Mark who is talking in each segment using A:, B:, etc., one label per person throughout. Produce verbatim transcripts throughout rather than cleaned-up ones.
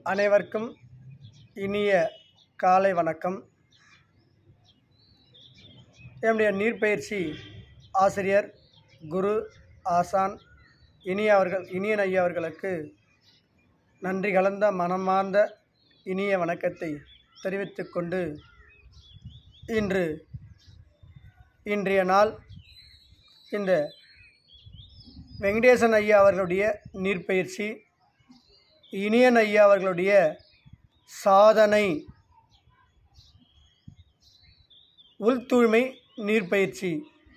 A: அனைவருக்கும் இனிய காலை வணக்கம். என்னுடைய நீர்ப்பயிற்சி ஆசிரியர் குரு ஆசான் இனிய அவர்கள் இனியன் ஐயா அவர்களுக்கு நன்றி கலந்த மனமார்ந்த இனிய வணக்கத்தை தெரிவித்துக் கொண்டு இன்று இன்றைய நாள் இந்த வெங்கடேசன் ஐயா அவர்களுடைய நீர்ப்பயிற்சி, இனியன் ஐயா அவர்களுடைய சாதனை உள்தூய்மை நீர்ப்பயிற்சி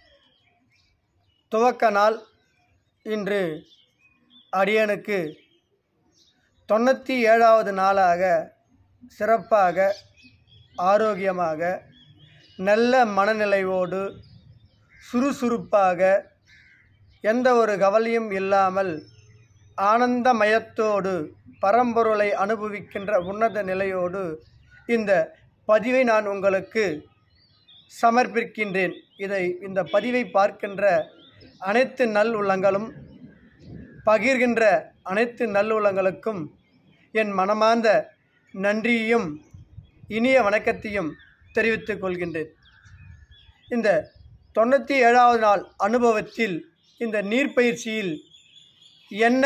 A: துவக்க நாள் இன்று அடியனுக்கு தொண்ணூற்றி ஏழாவது நாளாக சிறப்பாக ஆரோக்கியமாக நல்ல மனநிலையோடு சுறுசுறுப்பாக எந்த ஒரு கவலையும் இல்லாமல் ஆனந்தமயத்தோடு பரம்பொருளை அனுபவிக்கின்ற உன்னத நிலையோடு இந்த பதிவை நான் உங்களுக்கு சமர்ப்பிக்கின்றேன். இதை இந்த பதிவை பார்க்கின்ற அனைத்து நல் உள்ளங்களும் பகிர்கின்ற அனைத்து நல் உள்ளங்களுக்கும் என் மனமார்ந்த நன்றியையும் இனிய வணக்கத்தையும் தெரிவித்துக் கொள்கின்றேன். இந்த தொண்ணூற்றி ஏழாவது நாள் அனுபவத்தில் இந்த நீர்ப்பயிற்சியில் என்ன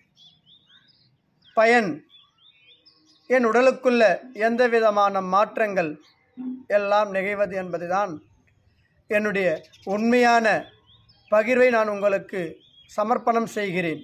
A: பயன், என் உடலுக்குள்ள எந்த விதமான மாற்றங்கள் எல்லாம் நிகழ்வது என்பதுதான் என்னுடைய உண்மையான பகிர்வை நான் உங்களுக்கு சமர்ப்பணம் செய்கிறேன்.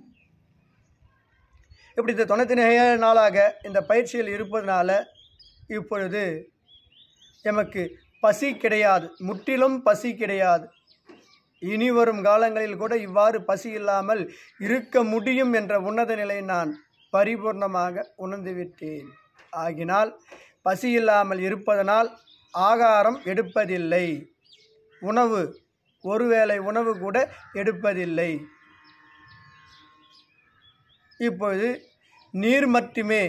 A: இப்படி இந்த தொண்ணூற்றி ஏழு நாளாக இந்த பயிற்சியில் இருப்பதனால இப்பொழுது எமக்கு பசி கிடையாது, முற்றிலும் பசி கிடையாது. இனி வரும் காலங்களில் கூட இவ்வாறு பசி இல்லாமல் இருக்க முடியும் என்ற உன்னத நிலை நான் பரிபூர்ணமாக உணர்ந்துவிட்டேன். ஆகினால் பசி இல்லாமல் இருப்பதனால் ஆகாரம் எடுப்பதில்லை, உணவு ஒருவேளை உணவு கூட எடுப்பதில்லை. இப்பொழுது நீர் மட்டுமே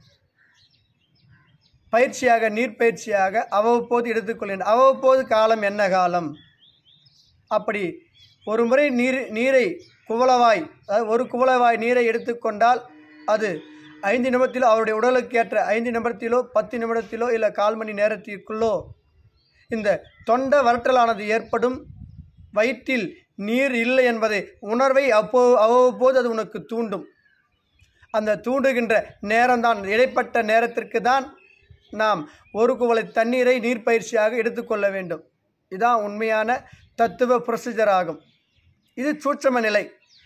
A: பயிற்சியாக நீர்ப்பயிற்சியாக அவ்வப்போது எடுத்துக்கொள்கிறேன். அவ்வப்போது காலம் என்ன காலம், அப்படி ஒரு முறை நீர் நீரை குவளவாய் அதாவது ஒரு குவளவாய் நீரை எடுத்துக்கொண்டால் அது ஐந்து நிமிடத்திலோ அவருடைய உடலுக்கு ஏற்ற ஐந்து நிமிடத்திலோ பத்து நிமிடத்திலோ இல்லை கால் மணி நேரத்திற்குள்ளோ இந்த தொண்டை வறட்டலானது ஏற்படும். வயிற்றில் நீர் இல்லை என்பதை உணர்வை அப்போ அவ்வப்போது அது உனக்கு தூண்டும். அந்த தூண்டுகின்ற நேரம்தான், இடைப்பட்ட நேரத்திற்கு தான் நாம் ஒரு குவளை தண்ணீரை நீர்ப்பயிற்சியாக எடுத்துக்கொள்ள வேண்டும். இதுதான் உண்மையான தத்துவ ப்ரொசீஜர் ஆகும். இது சூட்சம நிலை.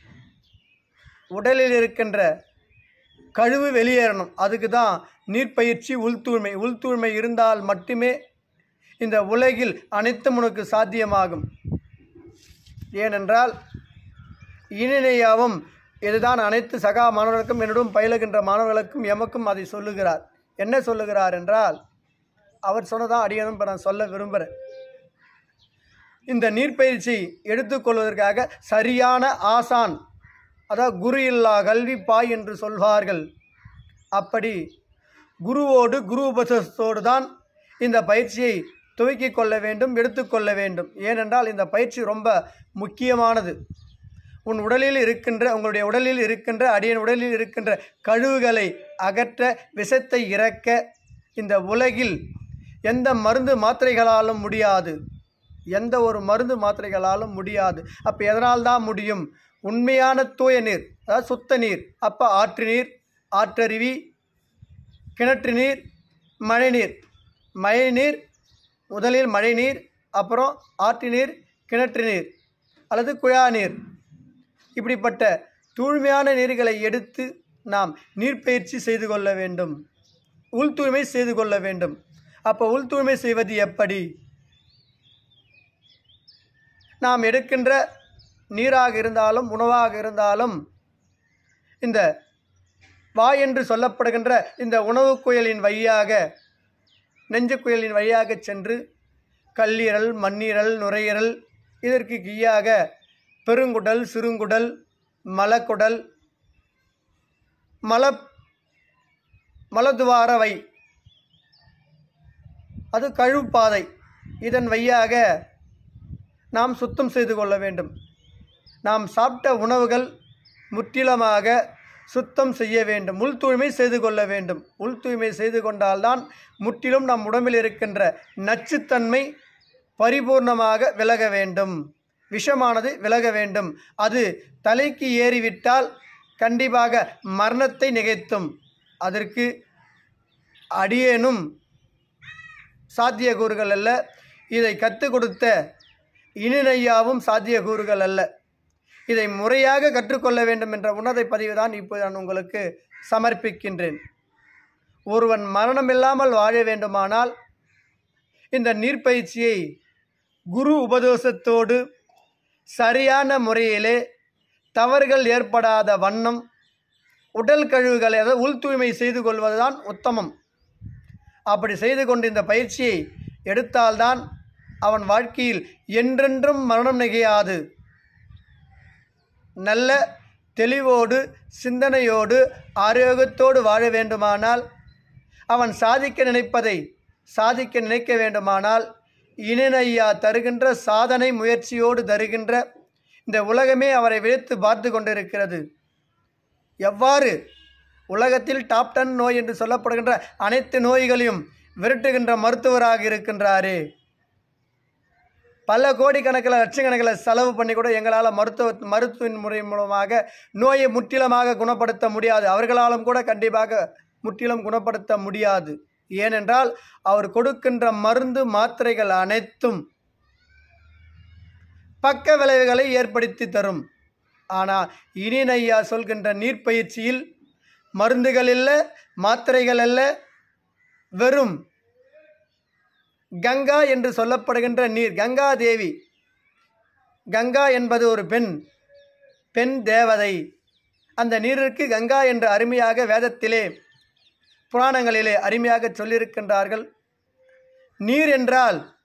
A: உடலில் இருக்கின்ற கழிவு வெளியேறணும், அதுக்கு தான் நீர்ப்பயிற்சி உள்தூய்மை. உள்தூய்மை இருந்தால் மட்டுமே இந்த உலகில் அனைத்தும் உனக்கு சாத்தியமாகும். ஏனென்றால் இனினையாவும் இதுதான் அனைத்து சகா மாணவர்களுக்கும் என்னுடன் பயிலுகின்ற மாணவர்களுக்கும் எமக்கும் அதை சொல்லுகிறார். என்ன சொல்லுகிறார் என்றால், அவர் சொன்னதான் அடியனும் இப்போ நான் சொல்ல விரும்புகிறேன். இந்த நீர்ப்பயிற்சி எடுத்துக்கொள்வதற்காக சரியான ஆசான், அதாவது குரு இல்லா கல்வி பாய் என்று சொல்வார்கள். அப்படி குருவோடு குரு உபதேசத்தோடு தான் இந்த பயிற்சியை துவக்கிக் கொள்ள வேண்டும், எடுத்துக்கொள்ள வேண்டும். ஏனென்றால் இந்த பயிற்சி ரொம்ப முக்கியமானது. உன் உடலில் இருக்கின்ற உங்களுடைய உடலில் இருக்கின்ற அடியன் உடலில் இருக்கின்ற கழிவுகளை அகற்ற, விஷத்தை இறக்க இந்த உலகில் எந்த மருந்து மாத்திரைகளாலும் முடியாது, எந்த ஒரு மருந்து மாத்திரைகளாலும் முடியாது. அப்போ எதனால் தான் முடியும்? உண்மையான தூய நீர், அதாவது சுத்த நீர். அப்போ ஆற்று நீர், ஆற்றருவி, கிணற்று நீர், மழைநீர். மழைநீர் முதலில் மழைநீர், அப்புறம் ஆற்று நீர், கிணற்று நீர் அல்லது குழா நீர். இப்படிப்பட்ட தூய்மையான நீர்களை எடுத்து நாம் நீர்ப்பயிற்சி செய்து கொள்ள வேண்டும், உள் தூய்மை செய்து கொள்ள வேண்டும். அப்போ உள் தூய்மை செய்வது எப்படி? நாம் எடுக்கின்ற நீராக இருந்தாலும் உணவாக இருந்தாலும் இந்த வாய் என்று சொல்லப்படுகின்ற இந்த உணவு குயலின் வழியாக, நெஞ்சு குயலின் வழியாக சென்று கல்லீரல், மண்ணீரல், நுரையீரல், இதற்கு கீழாக பெருங்குடல், சிறுங்குடல், மலக்குடல், மல மலதுவாரவை, அது கழுப்பாதை, இதன் வழியாக நாம் சுத்தம் செய்து கொள்ள வேண்டும். நாம் சாப்பிட்ட உணவுகள் முற்றிலுமாக சுத்தம் செய்ய வேண்டும், உள் தூய்மை செய்து கொள்ள வேண்டும். உள் தூய்மை செய்து கொண்டால்தான் முற்றிலும் நம் உடம்பில் இருக்கின்ற நச்சுத்தன்மை பரிபூர்ணமாக விலக வேண்டும், விஷமானது விலக வேண்டும். அது தலைக்கு ஏறிவிட்டால் கண்டிப்பாக மரணத்தை நிகழ்த்தும். அதற்கு அடியேனும் சாத்தியக்கூறுகள் அல்ல, இதை கற்றுக் கொடுத்த இனிநையாவும் சாத்தியக்கூறுகள் அல்ல. இதை முறையாக கற்றுக்கொள்ள வேண்டும் என்ற உன்னத பதிவு தான் இப்போது நான் உங்களுக்கு சமர்ப்பிக்கின்றேன். ஒருவன் மரணமில்லாமல் வாழ வேண்டுமானால் இந்த நீர்ப்பயிற்சியை குரு உபதேசத்தோடு சரியான முறையிலே தவறுகள் ஏற்படாத வண்ணம் உடல் கழிவுகளை அதாவது உள் தூய்மை செய்து கொள்வதுதான் உத்தமம். அப்படி செய்து கொண்டு இந்த பயிற்சியை எடுத்தால்தான் அவன் வாழ்க்கையில் என்றென்றும் மரணம் நிகழாது. நல்ல தெளிவோடு சிந்தனையோடு ஆரோக்கியத்தோடு வாழ வேண்டுமானால், அவன் சாதிக்க நினைப்பதை சாதிக்க நினைக்க வேண்டுமானால், இனிநையா தருகின்ற சாதனை முயற்சியோடு தருகின்ற இந்த உலகமே அவரை விழித்து பார்த்து கொண்டிருக்கிறது. எவ்வாறு உலகத்தில் டாப் டென் நோய் என்று சொல்லப்படுகின்ற அனைத்து நோய்களையும் விரட்டுகின்ற மருத்துவராக இருக்கின்றாரே. பல கோடிக்கணக்கில் லட்சக்கணக்கில் செலவு பண்ணி கூட எங்களால் மருத்துவ மருத்துவ முறை மூலமாக நோயை முற்றிலுமாக குணப்படுத்த முடியாது. அவர்களாலும் கூட கண்டிப்பாக முற்றிலும் குணப்படுத்த முடியாது. ஏனென்றால் அவர் கொடுக்கின்ற மருந்து மாத்திரைகள் அனைத்தும் பக்க விளைவுகளை ஏற்படுத்தி தரும். ஆனால் இனிநையா சொல்கின்ற நீர்ப்பயிற்சியில் மருந்துகள் இல்லை, மாத்திரைகள் அல்ல, வெறும் கங்கா என்று சொல்லப்படுகின்ற நீர். கங்கா தேவி, கங்கா என்பது ஒரு பெண் பெண் தேவதை. அந்த நீருக்கு கங்கா என்று அருமையாக வேதத்திலே புராணங்களிலே அருமையாக சொல்லியிருக்கின்றார்கள். நீர் என்றால்